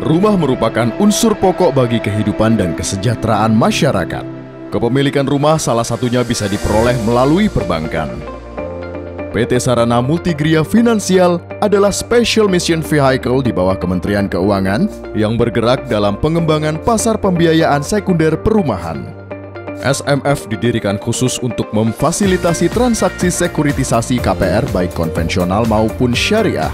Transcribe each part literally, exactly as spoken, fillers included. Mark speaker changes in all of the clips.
Speaker 1: Rumah merupakan unsur pokok bagi kehidupan dan kesejahteraan masyarakat. Kepemilikan rumah salah satunya bisa diperoleh melalui perbankan. P T Sarana Multigria Finansial adalah special mission vehicle di bawah Kementerian Keuangan yang bergerak dalam pengembangan pasar pembiayaan sekunder perumahan. S M F didirikan khusus untuk memfasilitasi transaksi sekuritisasi K P R baik konvensional maupun syariah.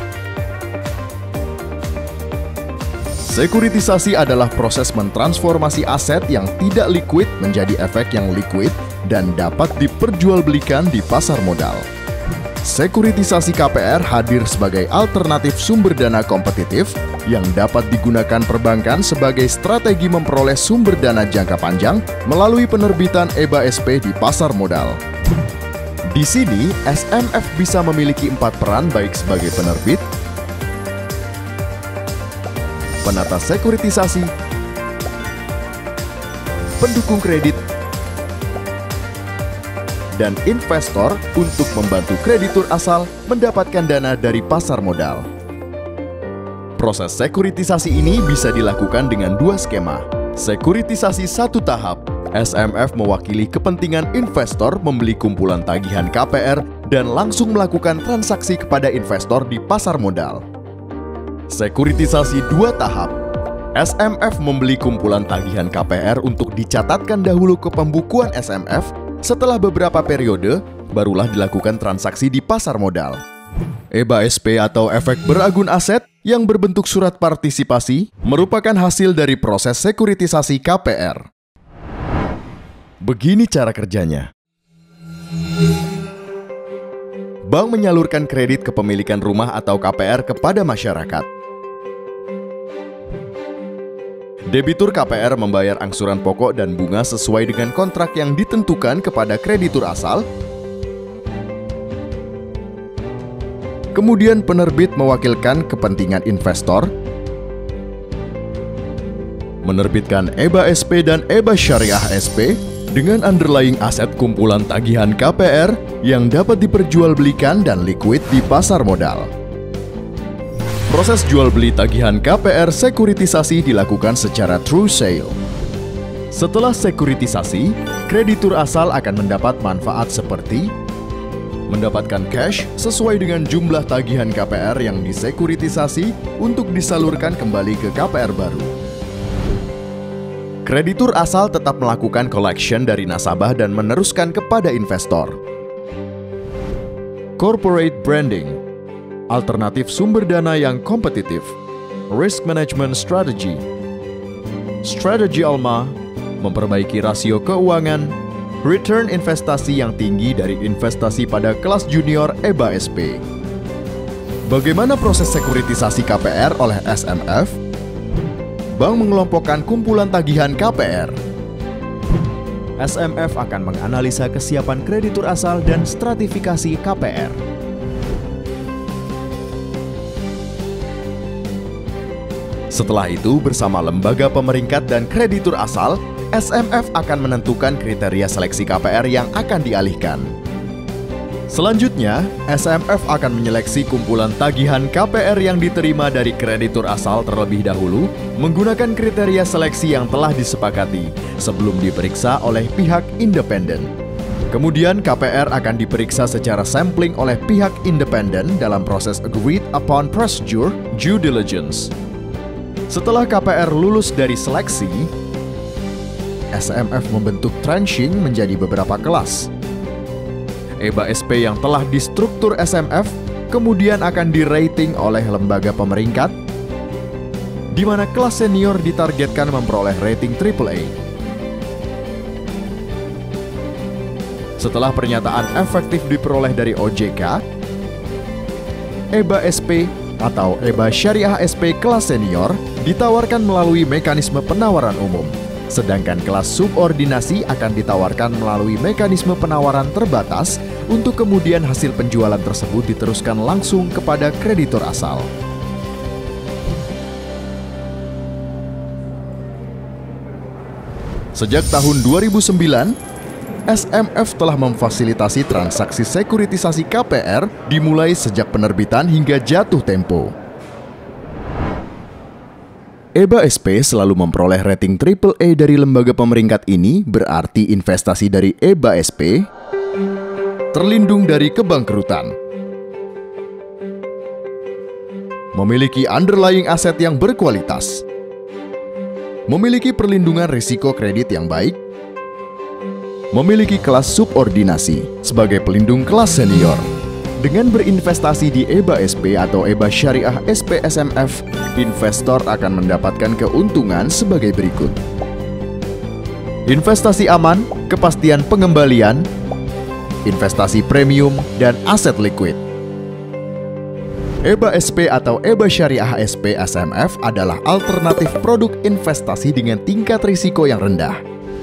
Speaker 1: Sekuritisasi adalah proses mentransformasi aset yang tidak liquid menjadi efek yang liquid dan dapat diperjualbelikan di pasar modal. Sekuritisasi K P R hadir sebagai alternatif sumber dana kompetitif yang dapat digunakan perbankan sebagai strategi memperoleh sumber dana jangka panjang melalui penerbitan E B A S P di pasar modal. Di sini, S M F bisa memiliki empat peran baik sebagai penerbit, penata sekuritisasi, pendukung kredit, dan investor untuk membantu kreditur asal mendapatkan dana dari pasar modal. Proses sekuritisasi ini bisa dilakukan dengan dua skema. Sekuritisasi satu tahap, S M F mewakili kepentingan investor membeli kumpulan tagihan K P R dan langsung melakukan transaksi kepada investor di pasar modal. Sekuritisasi dua tahap, S M F membeli kumpulan tagihan K P R untuk dicatatkan dahulu ke pembukuan S M F. Setelah beberapa periode, barulah dilakukan transaksi di pasar modal. E B A S P atau efek beragun aset yang berbentuk surat partisipasi merupakan hasil dari proses sekuritisasi K P R. Begini cara kerjanya. Bank menyalurkan kredit kepemilikan rumah atau K P R kepada masyarakat. Debitur K P R membayar angsuran pokok dan bunga sesuai dengan kontrak yang ditentukan kepada kreditur asal. Kemudian penerbit mewakilkan kepentingan investor, menerbitkan E B A S P dan E B A Syariah S P dengan underlying aset kumpulan tagihan K P R yang dapat diperjualbelikan dan liquid di pasar modal. Proses jual beli tagihan K P R sekuritisasi dilakukan secara true sale. Setelah sekuritisasi, kreditur asal akan mendapat manfaat seperti mendapatkan cash sesuai dengan jumlah tagihan K P R yang disekuritisasi untuk disalurkan kembali ke K P R baru. Kreditur asal tetap melakukan collection dari nasabah dan meneruskan kepada investor. Corporate branding, alternatif sumber dana yang kompetitif, risk management strategy, strategi Alma, memperbaiki rasio keuangan, return investasi yang tinggi dari investasi pada kelas junior E B A S P. Bagaimana proses sekuritisasi K P R oleh S M F? Bank mengelompokkan kumpulan tagihan K P R. S M F akan menganalisa kesiapan kreditur asal dan stratifikasi K P R. Setelah itu, bersama lembaga pemeringkat dan kreditur asal, S M F akan menentukan kriteria seleksi K P R yang akan dialihkan. Selanjutnya, S M F akan menyeleksi kumpulan tagihan K P R yang diterima dari kreditur asal terlebih dahulu menggunakan kriteria seleksi yang telah disepakati sebelum diperiksa oleh pihak independen. Kemudian K P R akan diperiksa secara sampling oleh pihak independen dalam proses agreed upon procedure due diligence. Setelah K P R lulus dari seleksi, S M F membentuk tranching menjadi beberapa kelas. E B A S P yang telah distruktur S M F kemudian akan di-rating oleh lembaga pemeringkat, di mana kelas senior ditargetkan memperoleh rating triple A. Setelah pernyataan efektif diperoleh dari O J K, E B A S P atau E B A Syariah S P kelas senior ditawarkan melalui mekanisme penawaran umum, sedangkan kelas subordinasi akan ditawarkan melalui mekanisme penawaran terbatas untuk kemudian hasil penjualan tersebut diteruskan langsung kepada kreditur asal. Sejak tahun dua ribu sembilan, S M F telah memfasilitasi transaksi sekuritisasi K P R dimulai sejak penerbitan hingga jatuh tempo. E B A S P selalu memperoleh rating triple A dari lembaga pemeringkat ini, berarti investasi dari E B A S P terlindung dari kebangkrutan. Memiliki underlying aset yang berkualitas. Memiliki perlindungan risiko kredit yang baik. Memiliki kelas subordinasi sebagai pelindung kelas senior. Dengan berinvestasi di E B A S P atau E B A Syariah S P S M F, investor akan mendapatkan keuntungan sebagai berikut. Investasi aman, kepastian pengembalian, investasi premium, dan aset liquid. E B A S P atau E B A Syariah S P S M F adalah alternatif produk investasi dengan tingkat risiko yang rendah,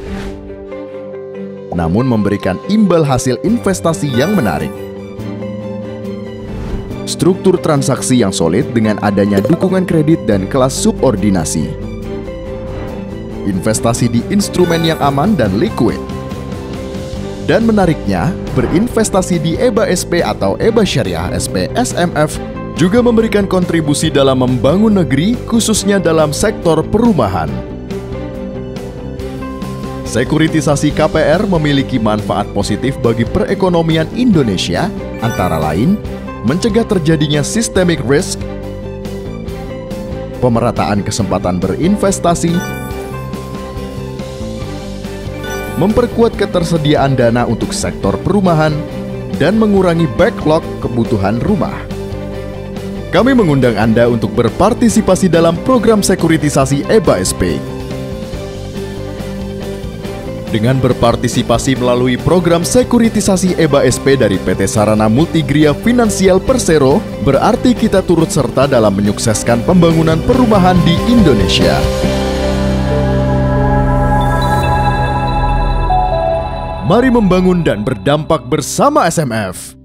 Speaker 1: namun memberikan imbal hasil investasi yang menarik. Struktur transaksi yang solid dengan adanya dukungan kredit dan kelas subordinasi. Investasi di instrumen yang aman dan liquid. Dan menariknya, berinvestasi di E B A S P atau E B A Syariah S P S M F juga memberikan kontribusi dalam membangun negeri, khususnya dalam sektor perumahan. Sekuritisasi K P R memiliki manfaat positif bagi perekonomian Indonesia, antara lain mencegah terjadinya systemic risk, pemerataan kesempatan berinvestasi, memperkuat ketersediaan dana untuk sektor perumahan, dan mengurangi backlog kebutuhan rumah. Kami mengundang Anda untuk berpartisipasi dalam program sekuritisasi E B A S P. Dengan berpartisipasi melalui program sekuritisasi E B A S P dari P T Sarana Multigria Finansial Persero, berarti kita turut serta dalam menyukseskan pembangunan perumahan di Indonesia. Mari membangun dan berdampak bersama S M F.